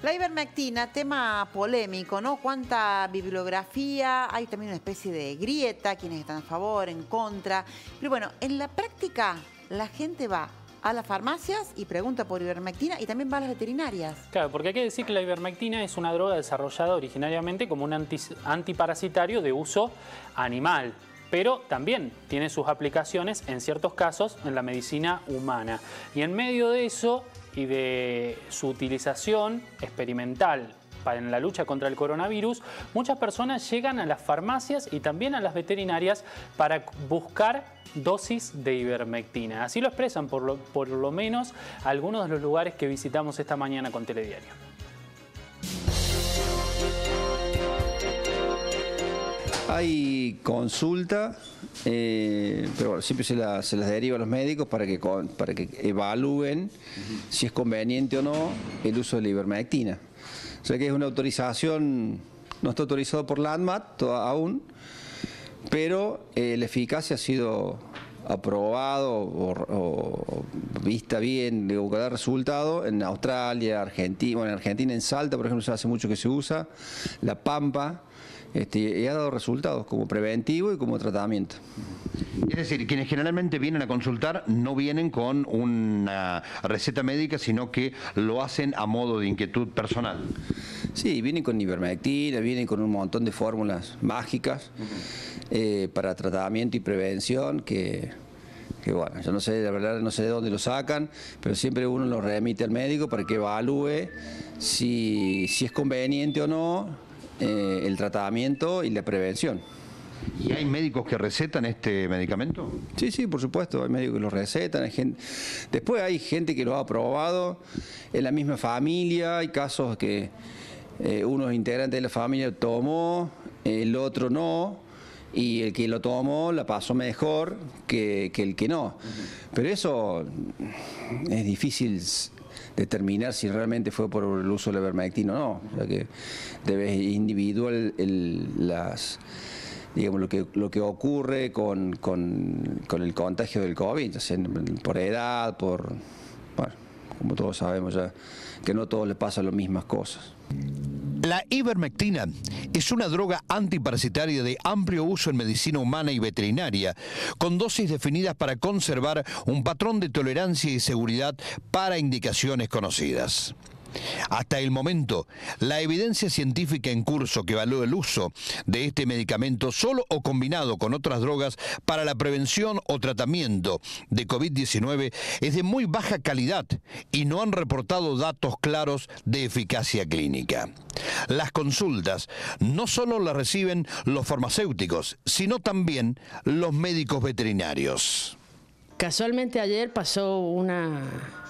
La ivermectina, tema polémico, ¿no? Cuánta bibliografía, hay también una especie de grieta, quienes están a favor, en contra. Pero bueno, en la práctica la gente va a las farmacias y pregunta por ivermectina y también va a las veterinarias. Claro, porque hay que decir que la ivermectina es una droga desarrollada originariamente como un antiparasitario de uso animal, pero también tiene sus aplicaciones en ciertos casos en la medicina humana. Y en medio de eso y de su utilización experimental en la lucha contra el coronavirus, muchas personas llegan a las farmacias y también a las veterinarias para buscar dosis de ivermectina. Así lo expresan por lo menos algunos de los lugares que visitamos esta mañana con Telediario. Hay consulta, pero bueno, siempre se las deriva a los médicos para que evalúen si es conveniente o no el uso de la ivermectina. O sea que es una autorización, no está autorizado por la ANMAT aún, pero la eficacia ha sido aprobado o vista bien, de cada resultado en Australia, Argentina, bueno, en Argentina, en Salta, por ejemplo, hace mucho que se usa, La Pampa, y ha dado resultados como preventivo y como tratamiento. Es decir, quienes generalmente vienen a consultar no vienen con una receta médica, sino que lo hacen a modo de inquietud personal. Sí, vienen con ivermectina, vienen con un montón de fórmulas mágicas para tratamiento y prevención que bueno, yo no sé, la verdad no sé de dónde lo sacan, pero siempre uno lo remite al médico para que evalúe si es conveniente o no el tratamiento y la prevención. ¿Y hay médicos que recetan este medicamento? Sí, por supuesto, hay médicos que lo recetan. Después hay gente que lo ha aprobado en la misma familia, hay casos que unos integrantes de la familia tomó, el otro no, y el que lo tomó la pasó mejor que el que no. Pero eso es difícil determinar si realmente fue por el uso de la ivermectina o no. O sea que debe individual digamos, lo que ocurre con el contagio del COVID, o sea, por edad, bueno, como todos sabemos ya, que no a todos les pasan las mismas cosas. La ivermectina es una droga antiparasitaria de amplio uso en medicina humana y veterinaria, con dosis definidas para conservar un patrón de tolerancia y seguridad para indicaciones conocidas. Hasta el momento, la evidencia científica en curso que evalúa el uso de este medicamento solo o combinado con otras drogas para la prevención o tratamiento de COVID-19 es de muy baja calidad y no han reportado datos claros de eficacia clínica. Las consultas no solo las reciben los farmacéuticos, sino también los médicos veterinarios. Casualmente ayer pasó una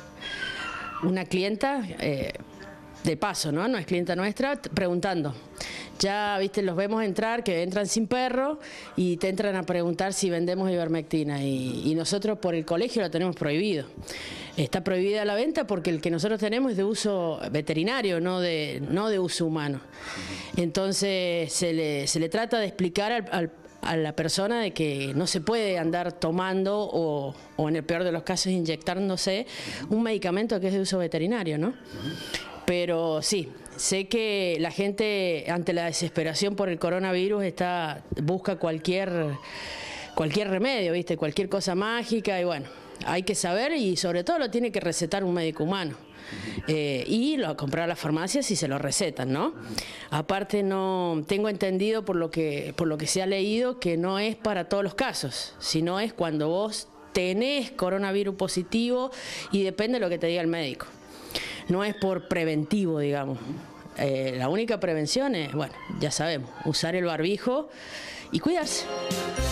clienta, de paso, ¿no? No es clienta nuestra, preguntando. Ya, viste, los vemos entrar, que entran sin perro y te entran a preguntar si vendemos ivermectina. Y nosotros por el colegio lo tenemos prohibido. Está prohibida la venta porque el que nosotros tenemos es de uso veterinario, no de uso humano. Entonces se le trata de explicar a la persona de que no se puede andar tomando o en el peor de los casos inyectándose un medicamento que es de uso veterinario, ¿no? Pero sí, sé que la gente ante la desesperación por el coronavirus busca cualquier remedio, ¿viste? Cualquier cosa mágica y bueno, hay que saber y sobre todo lo tiene que recetar un médico humano. Y lo comprar a las farmacias y se lo recetan, ¿no? Aparte no tengo entendido por lo que se ha leído que no es para todos los casos, sino es cuando vos tenés coronavirus positivo y depende de lo que te diga el médico. No es por preventivo, digamos. La única prevención es, bueno, ya sabemos, usar el barbijo y cuidarse.